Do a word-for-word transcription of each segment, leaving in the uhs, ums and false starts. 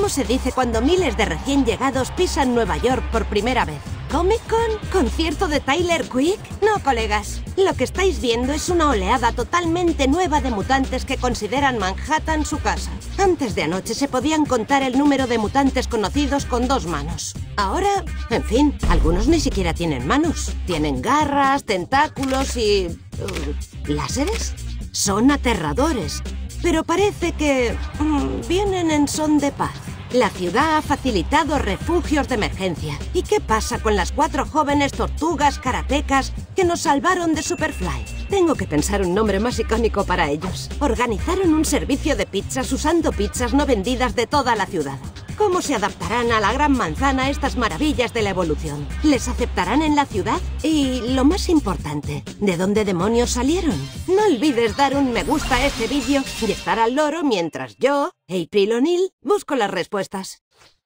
¿Cómo se dice cuando miles de recién llegados pisan Nueva York por primera vez? ¿Comic-Con? ¿Concierto de Tyler Quick? No, colegas. Lo que estáis viendo es una oleada totalmente nueva de mutantes que consideran Manhattan su casa. Antes de anoche se podían contar el número de mutantes conocidos con dos manos. Ahora, en fin, algunos ni siquiera tienen manos. Tienen garras, tentáculos y... Uh, ¿láseres? Son aterradores. Pero parece que... mmm, vienen en son de paz. La ciudad ha facilitado refugios de emergencia. ¿Y qué pasa con las cuatro jóvenes tortugas karatecas que nos salvaron de Superfly? Tengo que pensar un nombre más icónico para ellos. Organizaron un servicio de pizzas usando pizzas no vendidas de toda la ciudad. ¿Cómo se adaptarán a la gran manzana estas maravillas de la evolución? ¿Les aceptarán en la ciudad? Y lo más importante, ¿de dónde demonios salieron? No olvides dar un me gusta a este vídeo y estar al loro mientras yo, April O'Neil, busco las respuestas.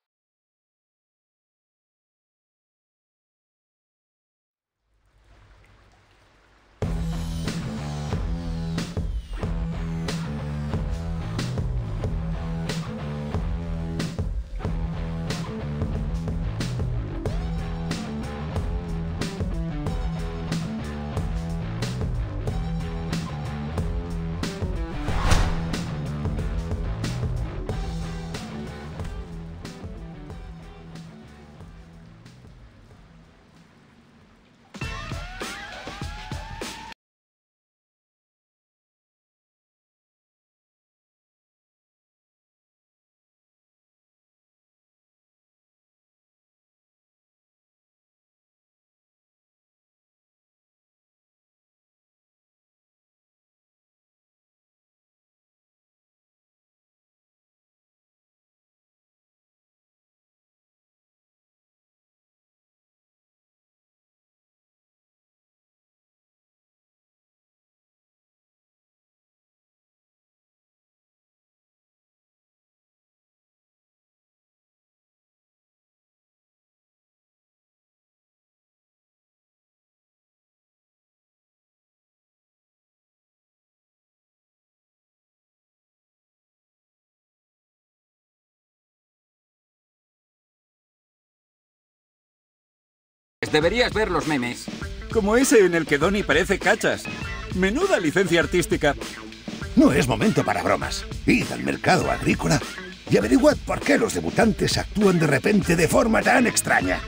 Deberías ver los memes. Como ese en el que Donnie parece Cachas. Menuda licencia artística. No es momento para bromas. Id al mercado agrícola y averiguad por qué los debutantes actúan de repente de forma tan extraña.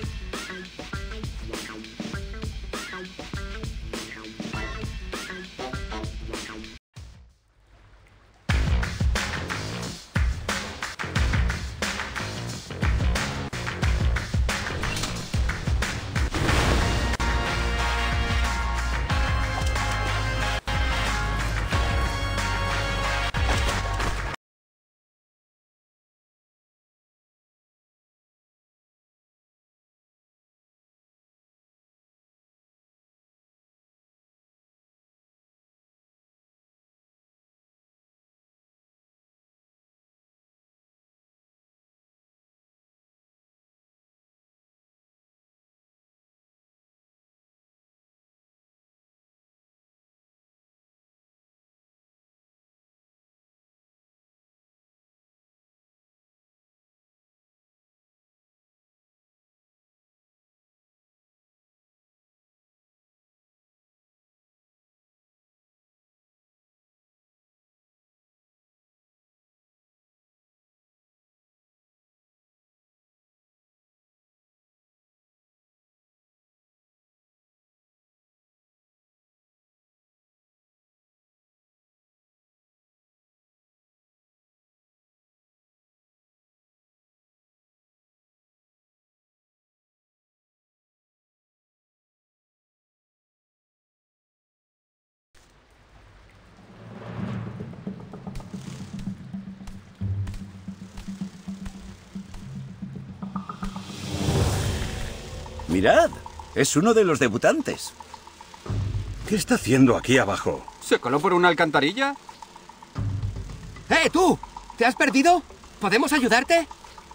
Mirad, es uno de los debutantes. ¿Qué está haciendo aquí abajo? ¿Se coló por una alcantarilla? ¡Eh, tú! ¿Te has perdido? ¿Podemos ayudarte?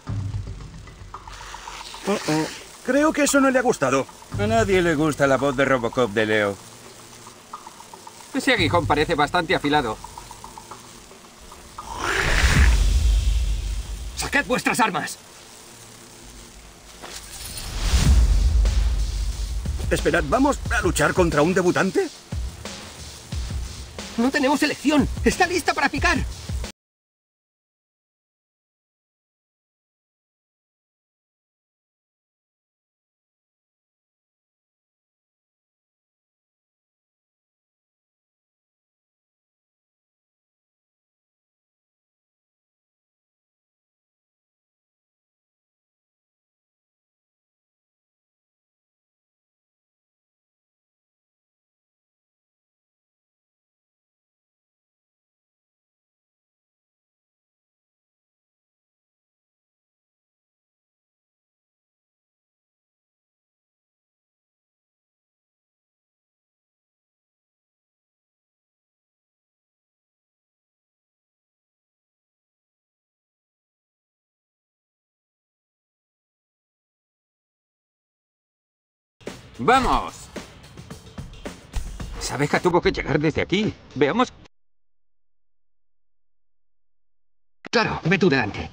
Oh, oh. Creo que eso no le ha gustado. A nadie le gusta la voz de Robocop de Leo. Ese aguijón parece bastante afilado. Coged vuestras armas. Esperad, ¿vamos a luchar contra un debutante? No tenemos elección. Está lista para picar. ¡Vamos! Esa abeja tuvo que llegar desde aquí. Veamos... Claro, ve tú delante.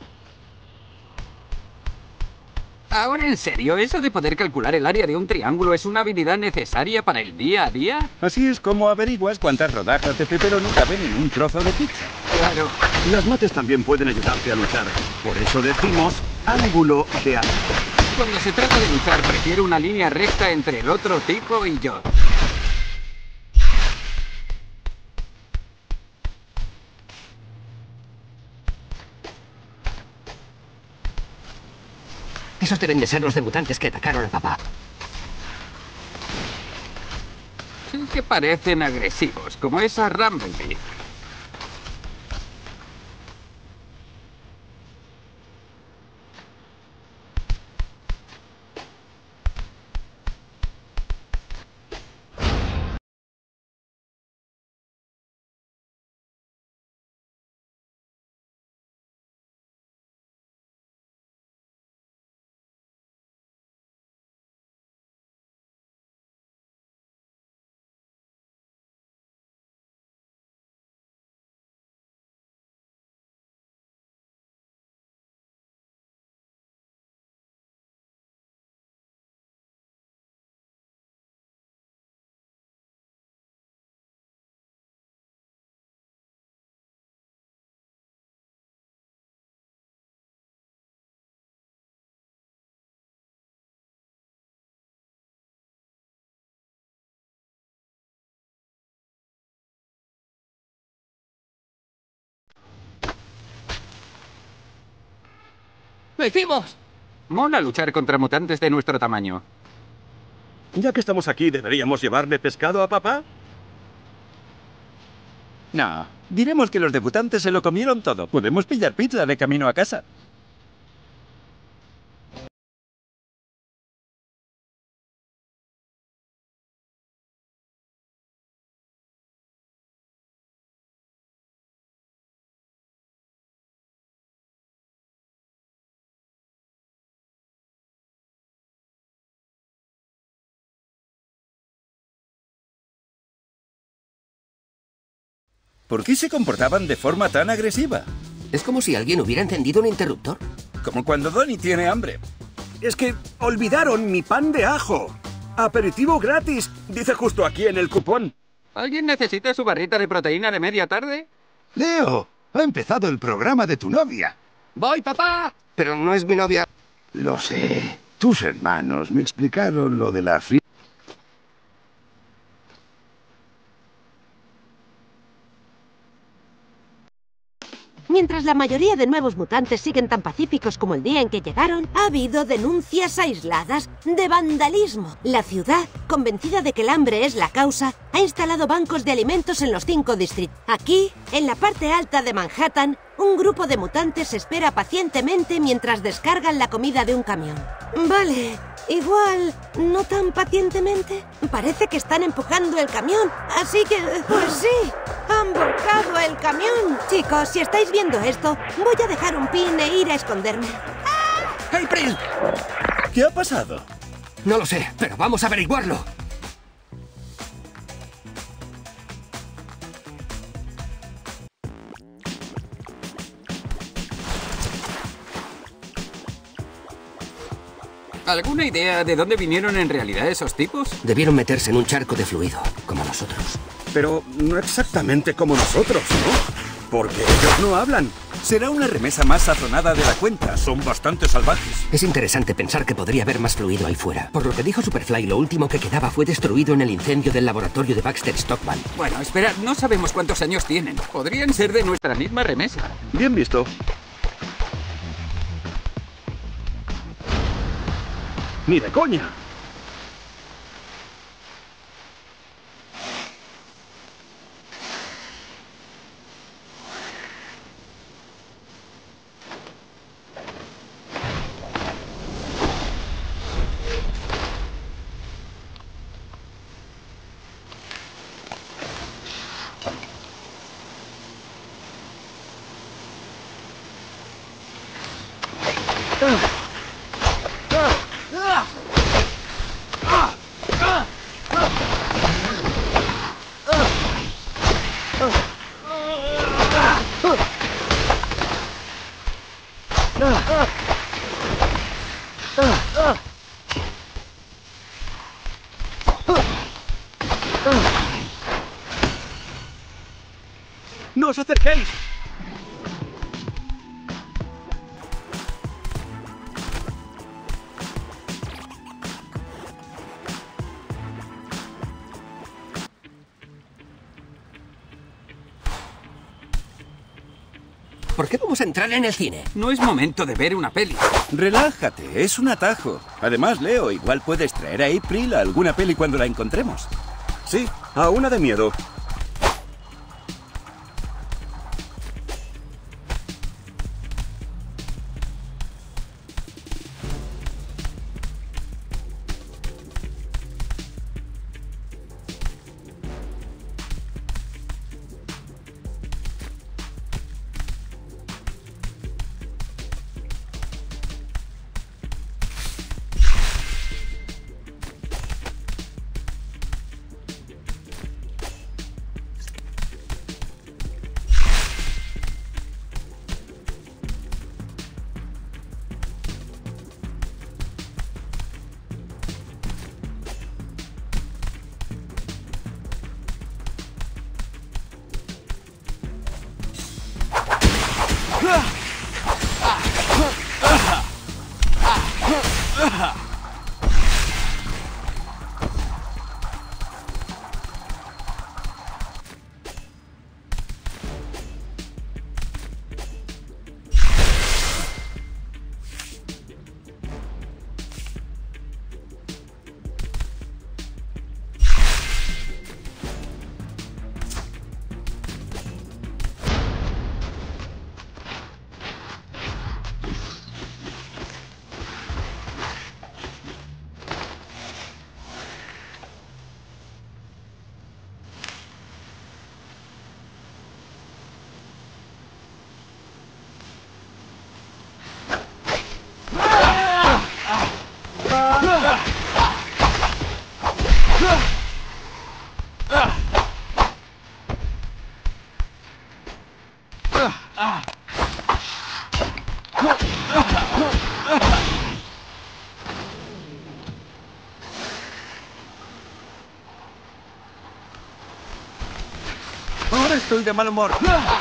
Ahora, en serio, ¿eso de poder calcular el área de un triángulo es una habilidad necesaria para el día a día? Así es como averiguas cuántas rodajas de pepperoni caben en un trozo de pizza. Claro. Las mates también pueden ayudarte a luchar. Por eso decimos ángulo de ataque. Cuando se trata de luchar, prefiero una línea recta entre el otro tipo y yo. Esos deben de ser los debutantes que atacaron a papá. Sí que parecen agresivos, como esa Rumblebee. ¡Lo hicimos! Mola luchar contra mutantes de nuestro tamaño. Ya que estamos aquí, ¿deberíamos llevarle pescado a papá? No, diremos que los debutantes se lo comieron todo. Podemos pillar pizza de camino a casa. ¿Por qué se comportaban de forma tan agresiva? Es como si alguien hubiera encendido un interruptor. Como cuando Donnie tiene hambre. Es que olvidaron mi pan de ajo. Aperitivo gratis, dice justo aquí en el cupón. ¿Alguien necesita su barrita de proteína de media tarde? Leo, ha empezado el programa de tu novia. ¡Voy, papá! Pero no es mi novia. Lo sé. Tus hermanos me explicaron lo de la fri... Mientras la mayoría de nuevos mutantes siguen tan pacíficos como el día en que llegaron, ha habido denuncias aisladas de vandalismo. La ciudad, convencida de que el hambre es la causa, ha instalado bancos de alimentos en los cinco distritos. Aquí, en la parte alta de Manhattan, un grupo de mutantes espera pacientemente mientras descargan la comida de un camión. Vale, igual no tan pacientemente. Parece que están empujando el camión, así que... pues sí, han volcado el camión. Chicos, si estáis viendo esto, voy a dejar un pin e ir a esconderme. ¡April! ¿Qué ha pasado? No lo sé, pero vamos a averiguarlo. ¿Alguna idea de dónde vinieron en realidad esos tipos? Debieron meterse en un charco de fluido, como nosotros. Pero no exactamente como nosotros, ¿no? Porque ellos no hablan. Será una remesa más sazonada de la cuenta. Son bastante salvajes. Es interesante pensar que podría haber más fluido ahí fuera. Por lo que dijo Superfly, lo último que quedaba fue destruido en el incendio del laboratorio de Baxter Stockman. Bueno, esperad, no sabemos cuántos años tienen. Podrían ser de nuestra misma remesa. Bien visto. ¡Ni de coña! ¡No os acerquéis! ¿Por qué vamos a entrar en el cine? No es momento de ver una peli. Relájate, es un atajo. Además, Leo, igual puedes traer a April a alguna peli cuando la encontremos. Sí, a una de miedo. Ahora estoy de mal humor.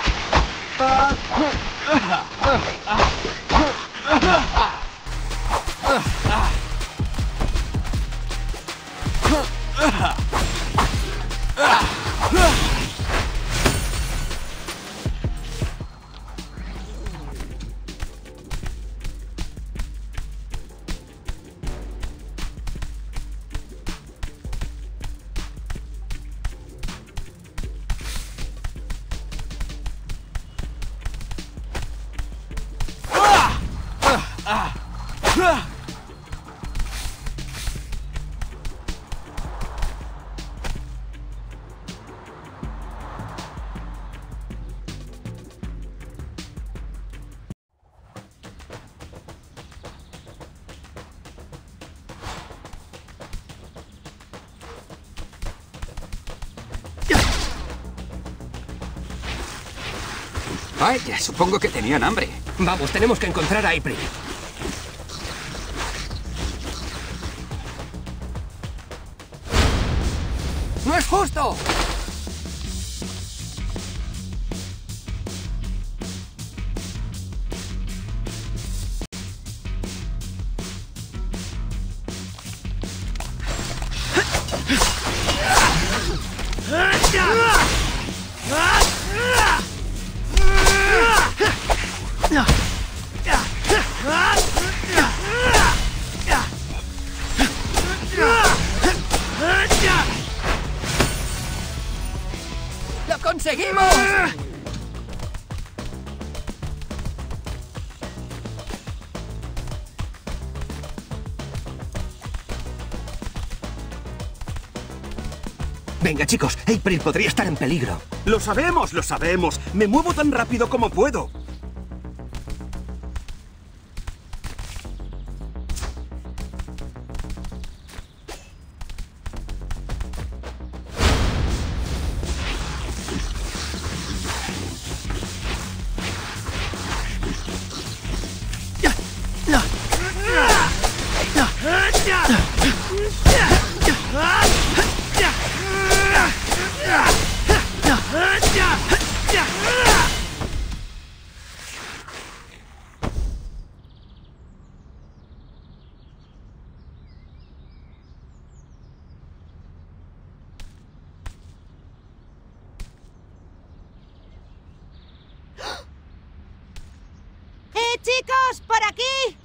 Vaya, supongo que tenían hambre. Vamos, tenemos que encontrar a April. ¡No es justo! ¡Lo conseguimos! Venga, chicos, April podría estar en peligro. Lo sabemos, lo sabemos. Me muevo tan rápido como puedo. ¡Eh, chicos! ¡Por aquí!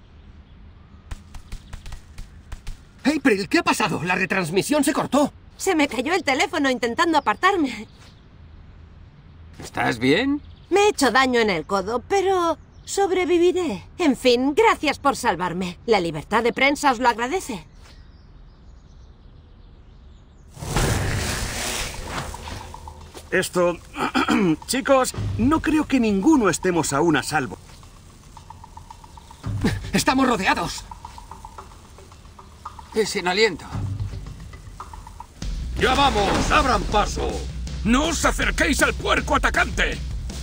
April, ¿qué ha pasado? La retransmisión se cortó. Se me cayó el teléfono intentando apartarme. ¿Estás bien? Me he hecho daño en el codo, pero sobreviviré. En fin, gracias por salvarme. La libertad de prensa os lo agradece. Esto... Chicos, no creo que ninguno estemos aún a salvo. ¡Estamos rodeados! Y sin aliento. ¡Ya vamos! ¡Abran paso! ¡No os acerquéis al puerco atacante!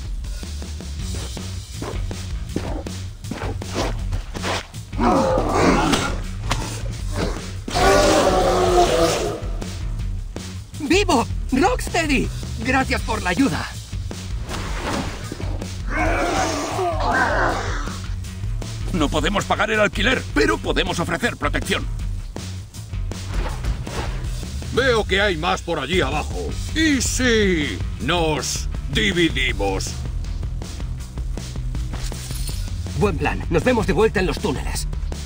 ¡Vivo! ¡Rocksteady! Gracias por la ayuda. No podemos pagar el alquiler, pero podemos ofrecer protección. Veo que hay más por allí abajo. Y sí, nos dividimos. Buen plan. Nos vemos de vuelta en los túneles.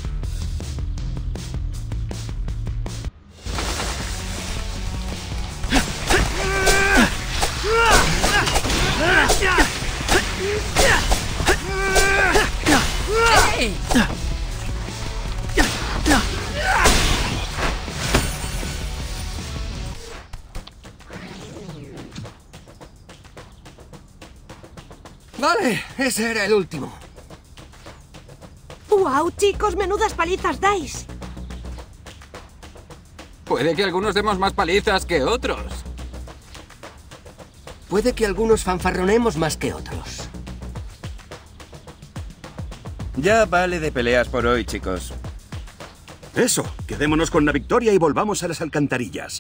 ¡Hey! Vale, ese era el último. ¡Wow, chicos! ¡Menudas palizas dais! Puede que algunos demos más palizas que otros. Puede que algunos fanfarronemos más que otros. Ya vale de peleas por hoy, chicos. Eso, quedémonos con la victoria y volvamos a las alcantarillas.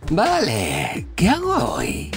Vale, ¿qué hago hoy?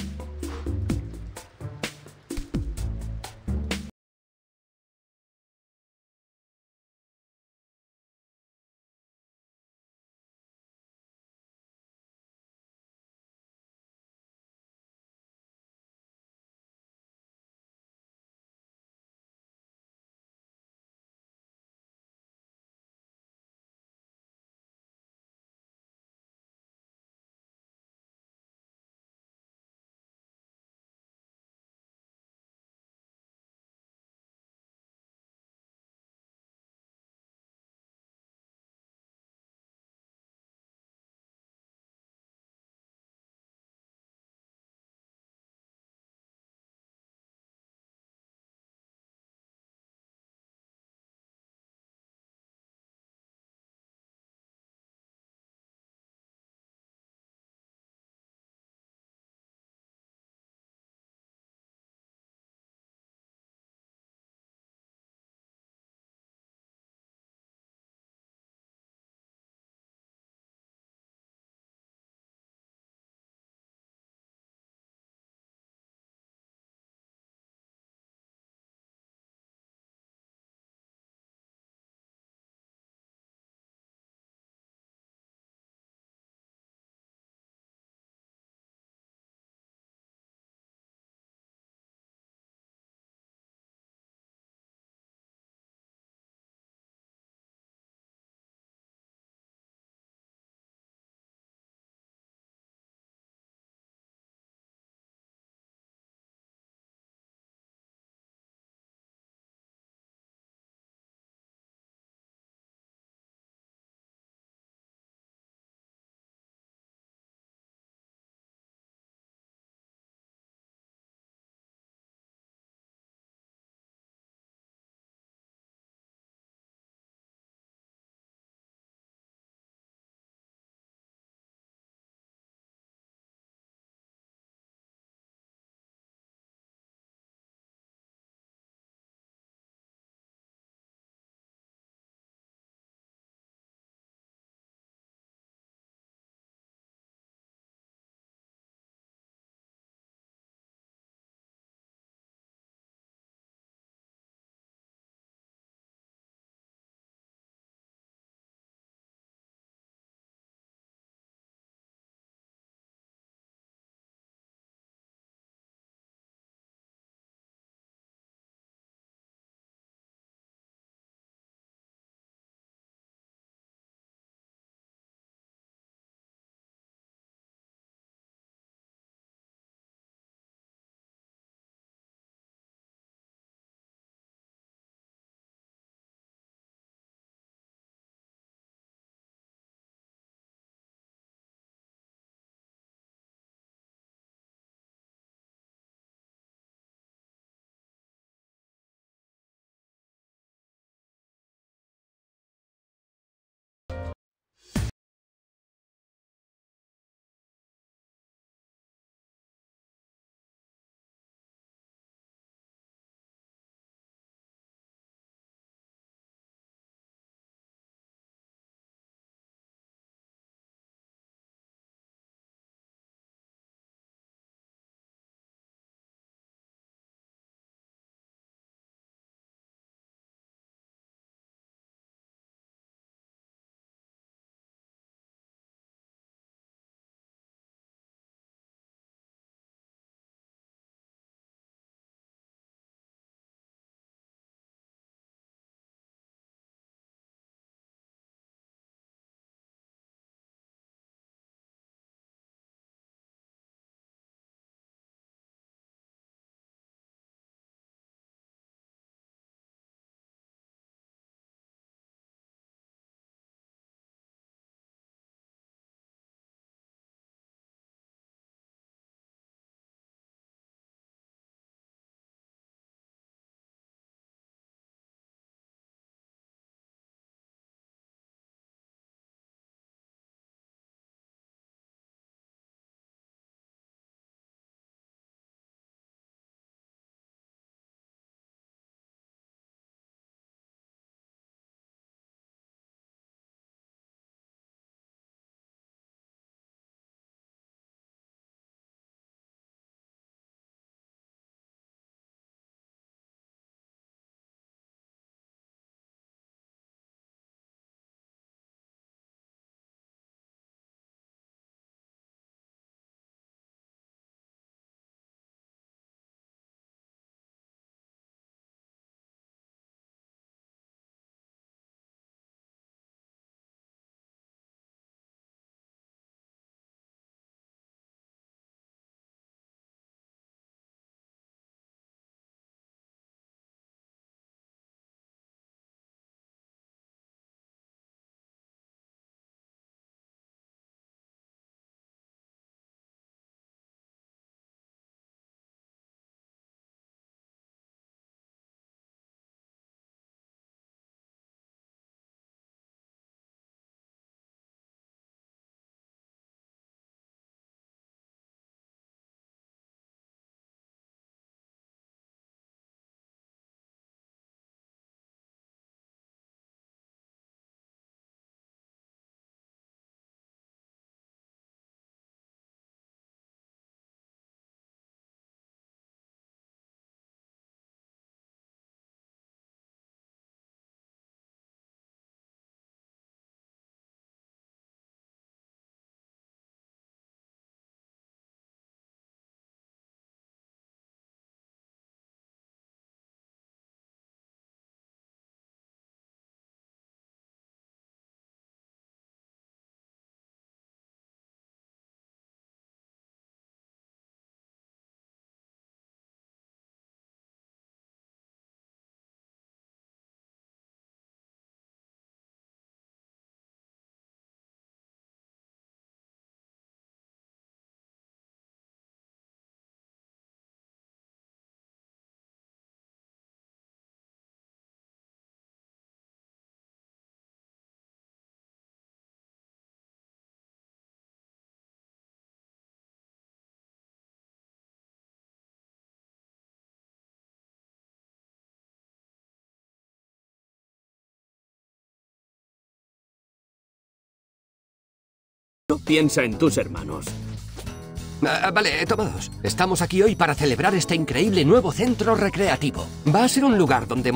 Piensa en tus hermanos. Ah, vale, toma dos. Estamos aquí hoy para celebrar este increíble nuevo centro recreativo. Va a ser un lugar donde...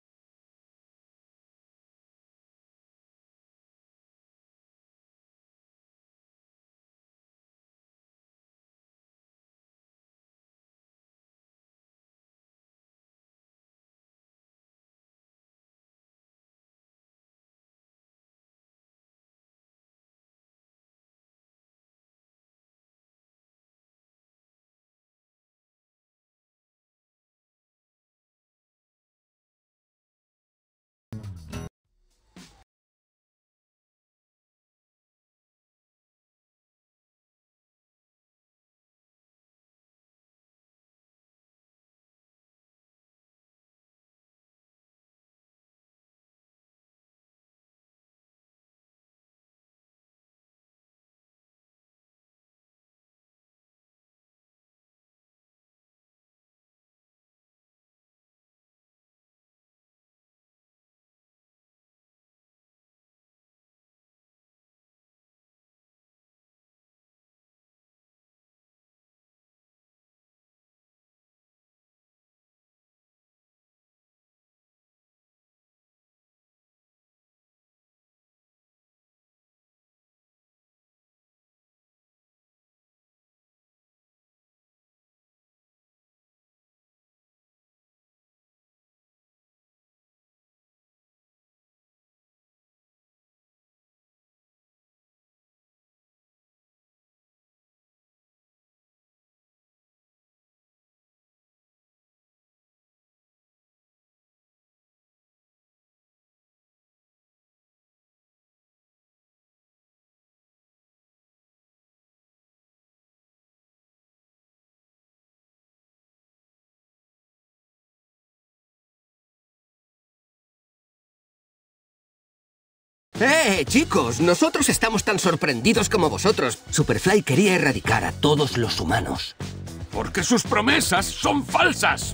¡Eh, chicos! Nosotros estamos tan sorprendidos como vosotros. Superfly quería erradicar a todos los humanos. Porque sus promesas son falsas.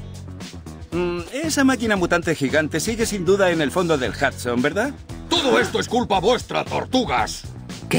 Mm, esa máquina mutante gigante sigue sin duda en el fondo del Hudson, ¿verdad? Todo esto es culpa vuestra, tortugas. ¿Qué?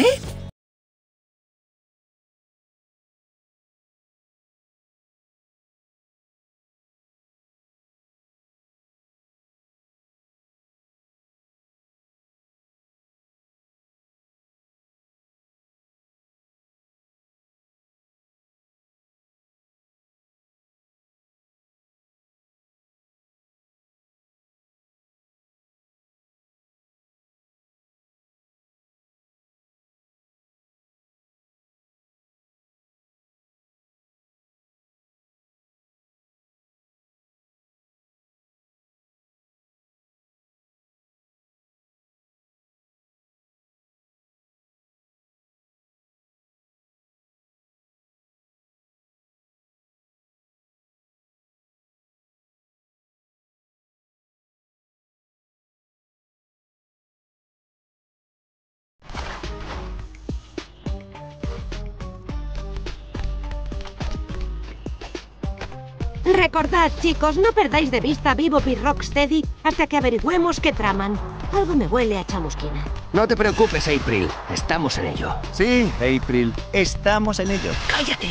Recordad, chicos, no perdáis de vista a Bebop y Rocksteady hasta que averigüemos qué traman. Algo me huele a chamusquina. No te preocupes, April. Estamos en ello. Sí, April. Estamos en ello. ¡Cállate!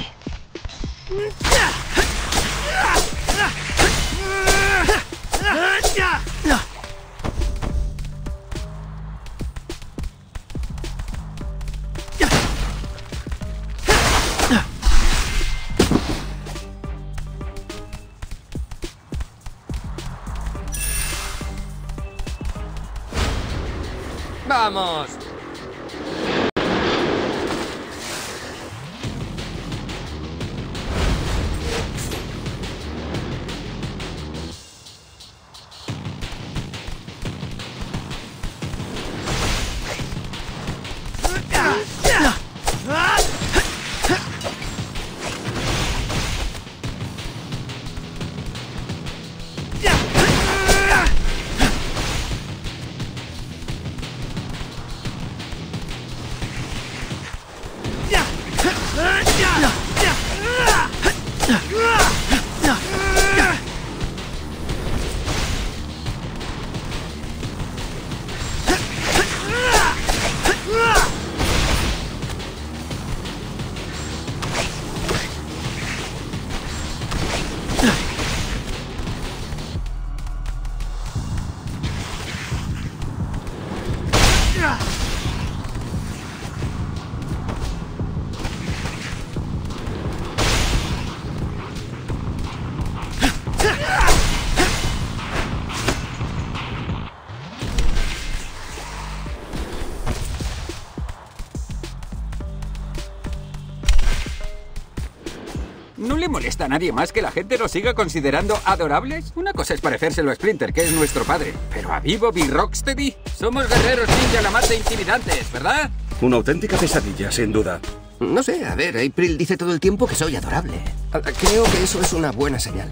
¡Vamos! ¿No le molesta a nadie más que la gente nos siga considerando adorables? Una cosa es parecérselo a Splinter, que es nuestro padre. Pero a Bebop y Rocksteady somos guerreros ninja la más de intimidantes, ¿verdad? Una auténtica pesadilla, sin duda. No sé, a ver, April dice todo el tiempo que soy adorable. Creo que eso es una buena señal.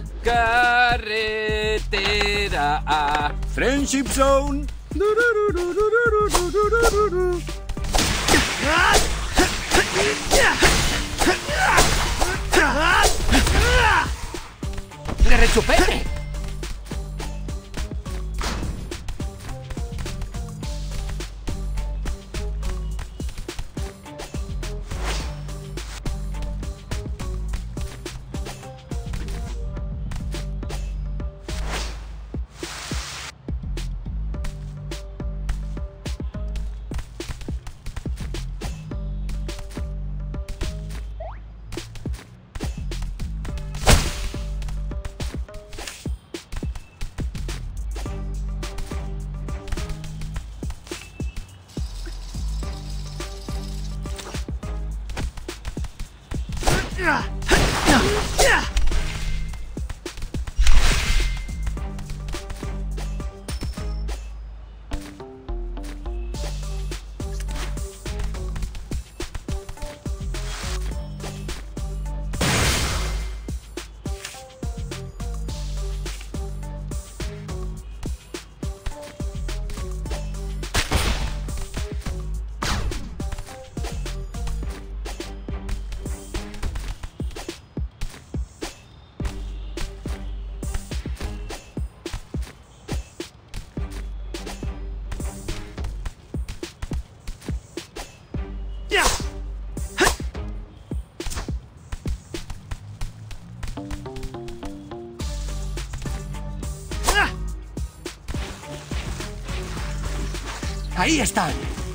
Carretera a... Friendship Zone. ¡De rechupete! ¡Ahí están!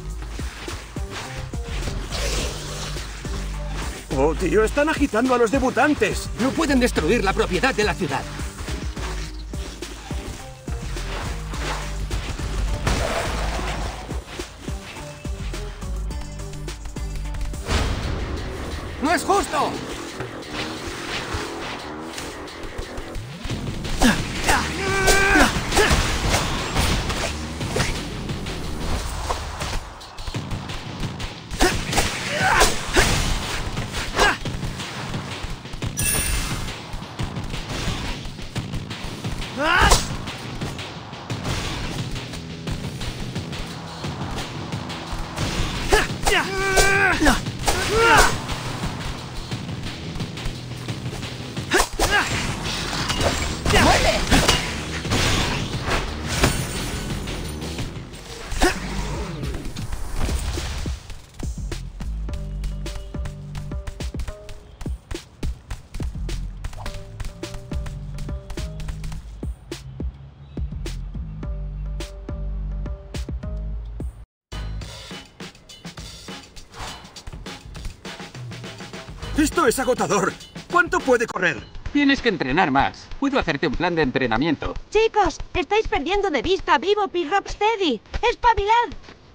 Oh, tío, están agitando a los debutantes. No pueden destruir la propiedad de la ciudad. ¡No es justo! Esto es agotador. ¿Cuánto puede correr? Tienes que entrenar más. Puedo hacerte un plan de entrenamiento. Chicos, estáis perdiendo de vista a Bebop y Rocksteady. ¡Espabilad!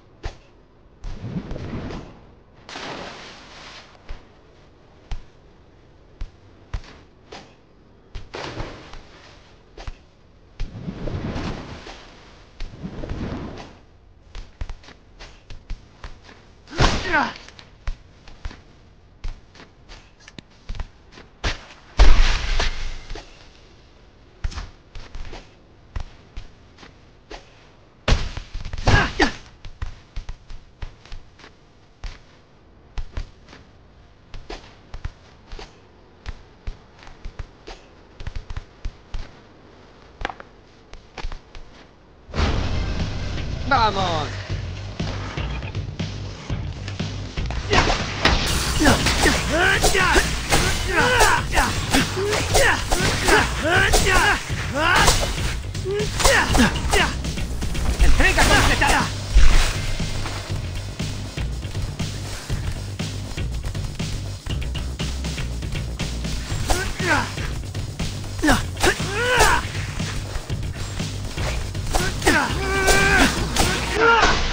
¡Vamos! ¡Entrega completada! Ah!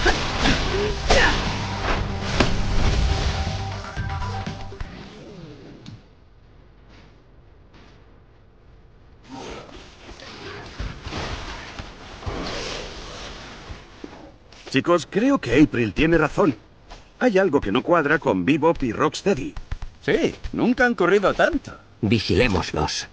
Chicos, creo que April tiene razón. Hay algo que no cuadra con Bebop y Rocksteady. Sí, nunca han corrido tanto. Vigilémoslos.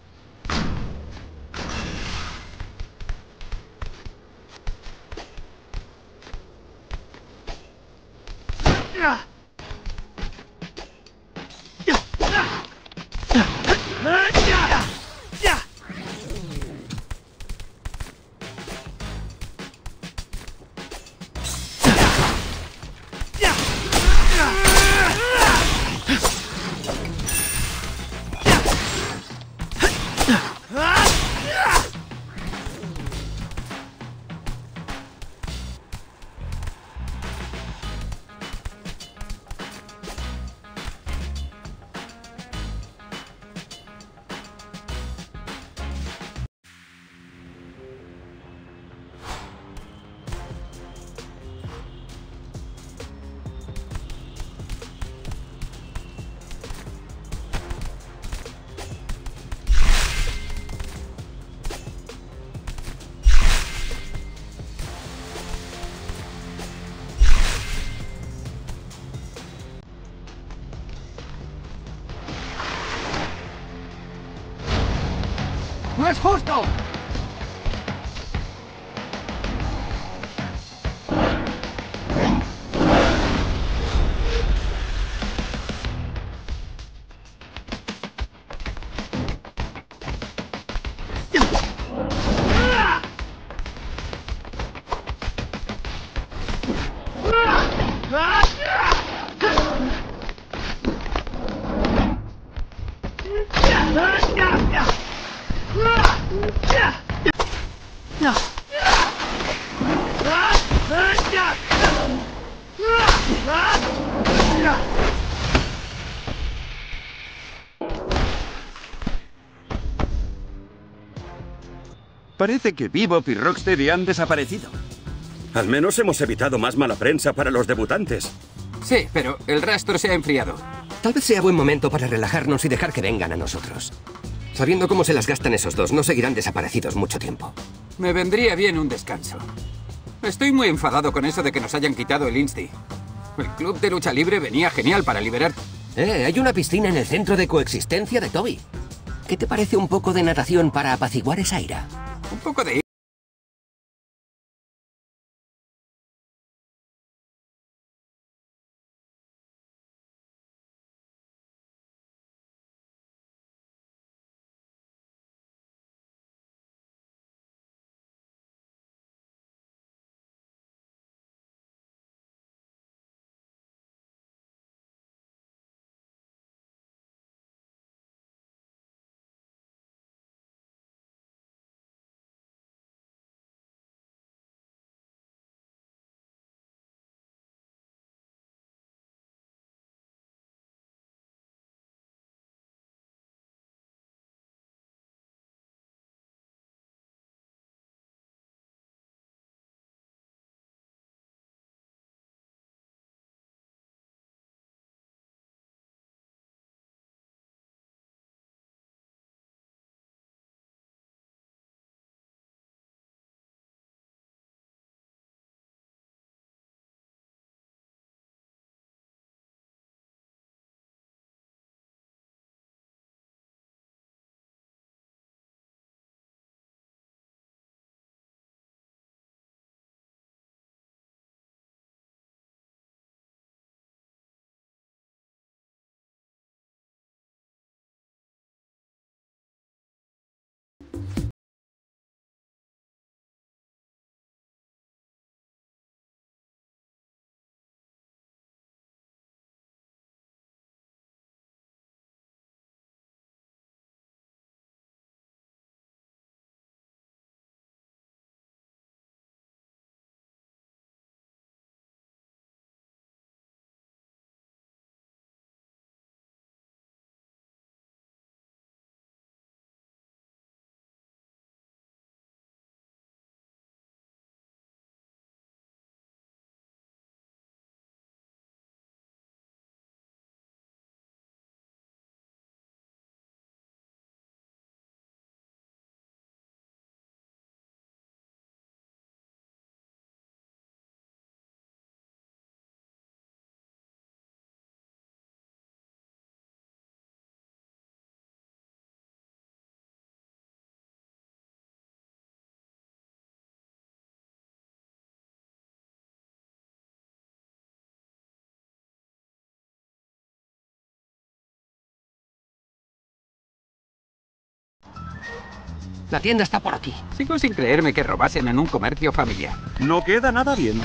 ¡No es justo! Parece que Bebop y Rocksteady han desaparecido. Al menos hemos evitado más mala prensa para los debutantes. Sí, pero el rastro se ha enfriado. Tal vez sea buen momento para relajarnos y dejar que vengan a nosotros. Sabiendo cómo se las gastan esos dos, no seguirán desaparecidos mucho tiempo. Me vendría bien un descanso. Estoy muy enfadado con eso de que nos hayan quitado el Insti. El club de lucha libre venía genial para liberar... Eh, hay una piscina en el centro de coexistencia de Toby. ¿Qué te parece un poco de natación para apaciguar esa ira? Un poco de... La tienda está por aquí. Sigo sin creerme que robasen en un comercio familiar. No queda nada bien.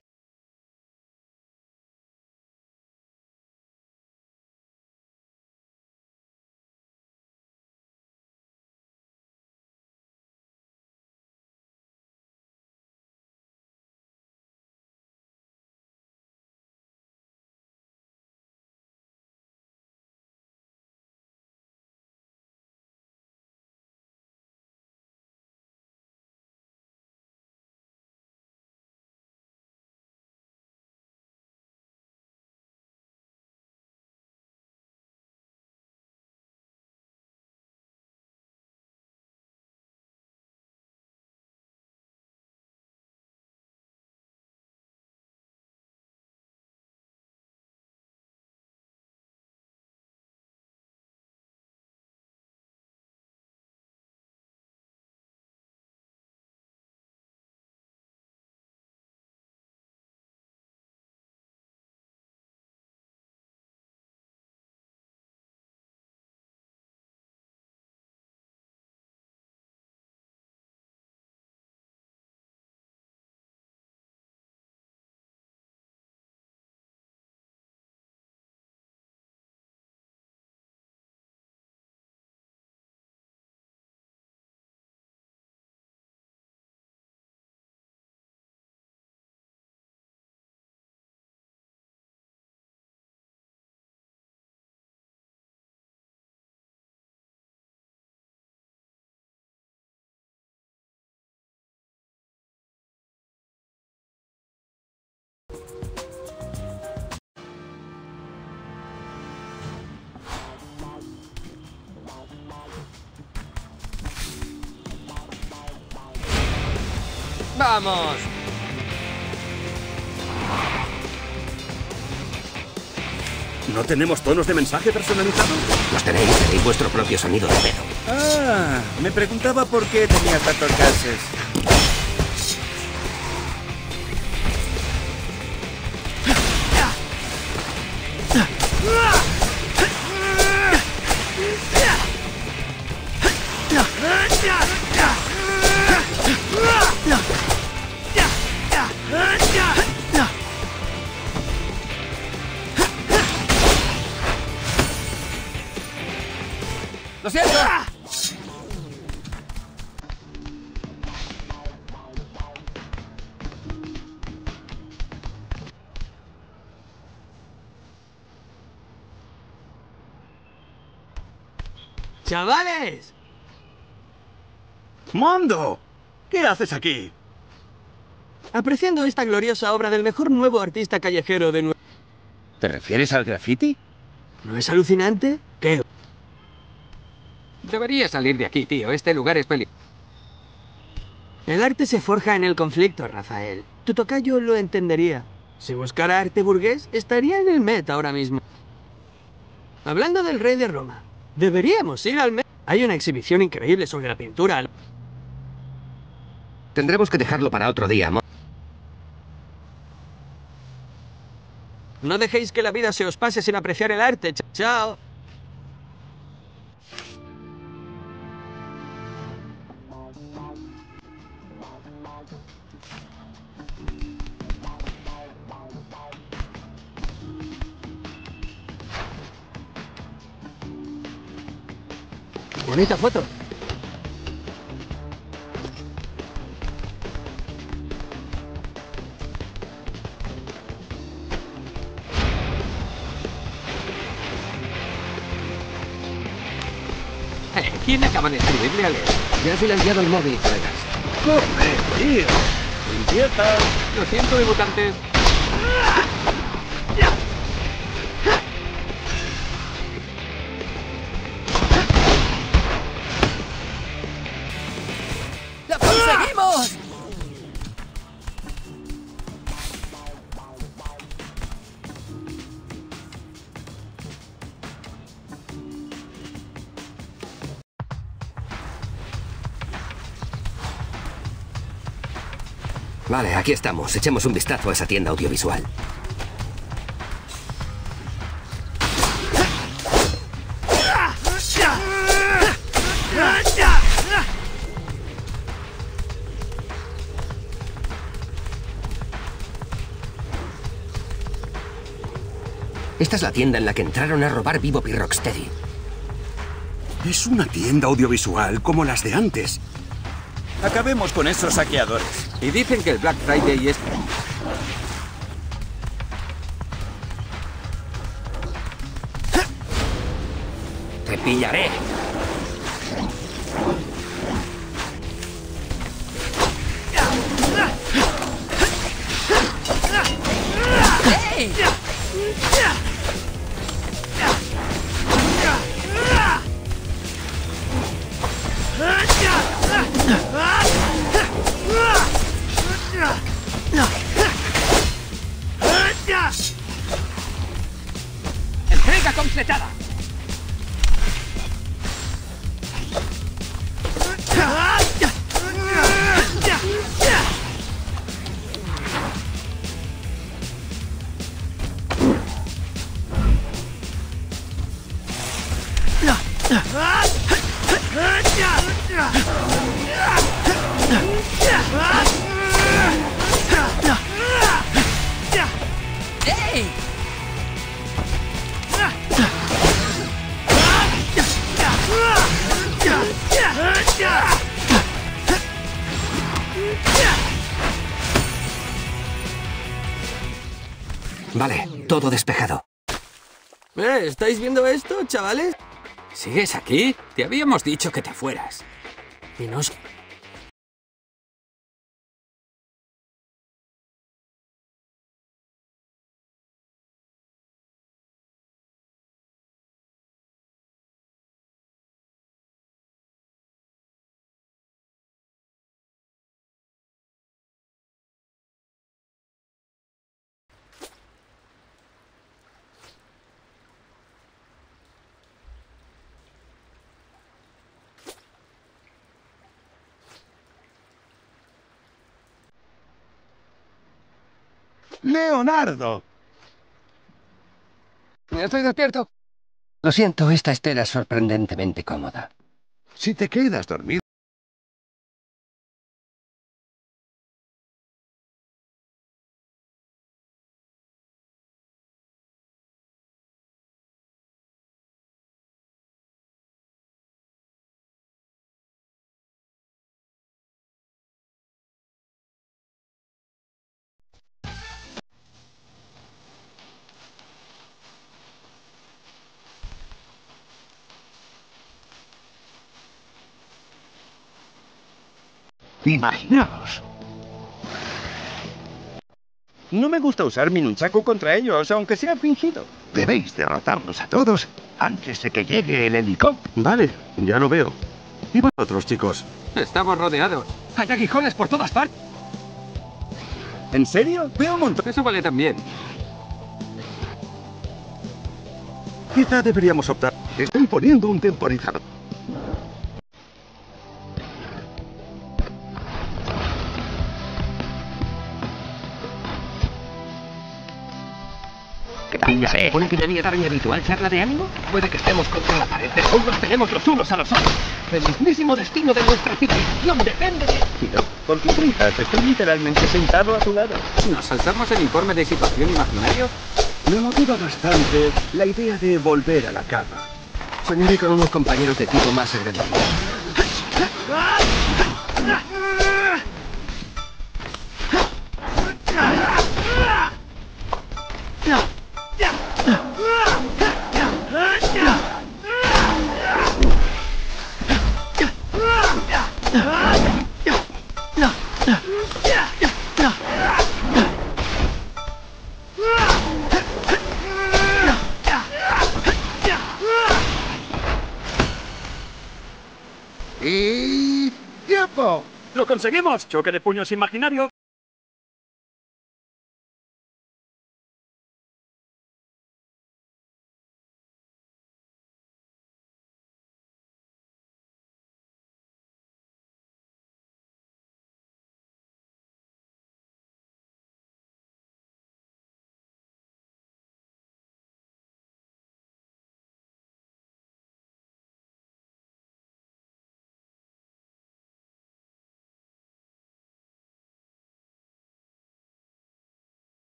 ¡Vamos! ¿No tenemos tonos de mensaje personalizados? Los tenéis, tenéis vuestro propio sonido de pedo. Ah, me preguntaba por qué tenía tantos gases. ¡Lo siento! ¡Chavales! ¡Mondo! ¿Qué haces aquí? Apreciando esta gloriosa obra del mejor nuevo artista callejero de Nueva... ¿Te refieres al graffiti? ¿No es alucinante? ¿Qué? Debería salir de aquí, tío. Este lugar es peligroso. El arte se forja en el conflicto, Rafael. Tu tocayo lo entendería. Si buscara arte burgués, estaría en el Met ahora mismo. Hablando del rey de Roma, deberíamos ir al Met. Hay una exhibición increíble sobre la pintura. Tendremos que dejarlo para otro día, mo- No dejéis que la vida se os pase sin apreciar el arte. Ch- Chao. Bonita foto. Eh, ¿Quién acaba de escribirle a leer? Ya se le ha enviado el móvil, colegas. ¡Corre, tío! ¡Empieza! Lo siento, debutantes. ¡La conseguimos! Vale, aquí estamos. Echemos un vistazo a esa tienda audiovisual. es la tienda en la que entraron a robar Bebop y Rocksteady. Es una tienda audiovisual como las de antes. Acabemos con esos saqueadores. Y dicen que el Black Friday es... ¡Te pillaré! ¡Hey! ¡Entrega completada! ¡Hey! Vale, todo despejado. Eh, ¿estáis viendo esto, chavales? ¿Sigues aquí? Te habíamos dicho que te fueras. Y no os... ¡Leonardo! Estoy despierto. Lo siento, esta estera es sorprendentemente cómoda. Si te quedas dormido... Imaginaos. No me gusta usar mi nunchaku contra ellos, aunque sea fingido. Debéis derrotarlos a todos antes de que llegue el helicóptero. Vale, ya lo veo. ¿Y vosotros, chicos? Estamos rodeados. ¡Hay aguijones por todas partes! ¿En serio? Veo un montón. Eso vale también. Quizá deberíamos optar. Estoy poniendo un temporizador. ¿Se supone que debía dar mi habitual charla de ánimo? Puede que estemos contra la pared, pero aún nos tenemos los unos a los otros. El mismísimo destino de nuestra civilización depende de... No, por tu prisa, estoy literalmente sentado a tu lado. ¿Nos saltamos el informe de situación imaginario? Me motiva bastante la idea de volver a la cama. Soñaré con unos compañeros de tipo más agresivo. Y... ¡tiempo! ¡Lo conseguimos! ¡Choque de puños imaginario!